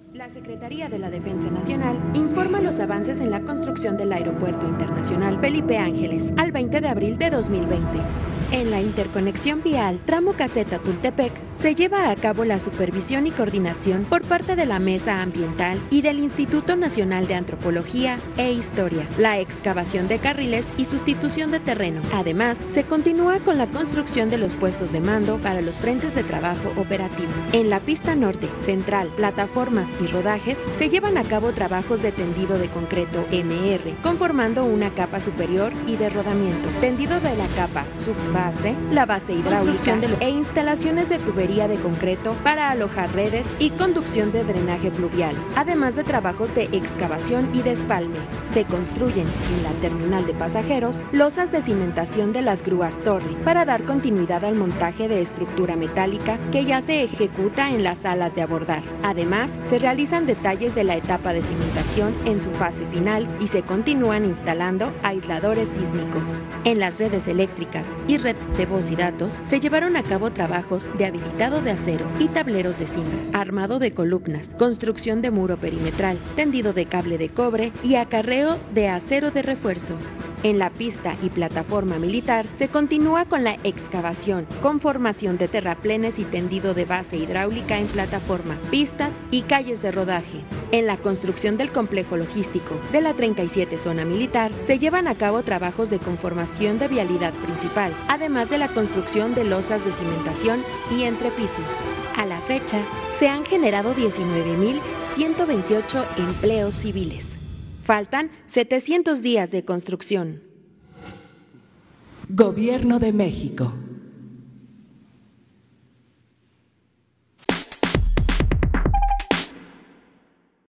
La Secretaría de la Defensa Nacional informa los avances en la construcción del Aeropuerto Internacional Felipe Ángeles al 20 de abril de 2020. En la interconexión vial tramo Caseta-Tultepec se lleva a cabo la supervisión y coordinación por parte de la Mesa Ambiental y del Instituto Nacional de Antropología e Historia, la excavación de carriles y sustitución de terreno. Además, se continúa con la construcción de los puestos de mando para los frentes de trabajo operativo. En la pista norte, central, plataformas y rodajes, se llevan a cabo trabajos de tendido de concreto MR, conformando una capa superior y de rodamiento, tendido de la capa subbase, la base hidráulica e instalaciones de tubería de concreto para alojar redes y conducción de drenaje pluvial, además de trabajos de excavación y despalme. Se construyen en la terminal de pasajeros losas de cimentación de las grúas torre para dar continuidad al montaje de estructura metálica que ya se ejecuta en las salas de abordar. Además, se realizan detalles de la etapa de cimentación en su fase final y se continúan instalando aisladores sísmicos. En las redes eléctricas y red de voz y datos se llevaron a cabo trabajos de habilitado de acero y tableros de zinc, armado de columnas, construcción de muro perimetral, tendido de cable de cobre y acarreo de acero de refuerzo. En la pista y plataforma militar se continúa con la excavación, conformación de terraplenes y tendido de base hidráulica en plataforma, pistas y calles de rodaje. En la construcción del complejo logístico de la 37 Zona Militar se llevan a cabo trabajos de conformación de vialidad principal, además de la construcción de losas de cimentación y entrepiso. A la fecha, se han generado 19.128 empleos civiles. Faltan 700 días de construcción. Gobierno de México.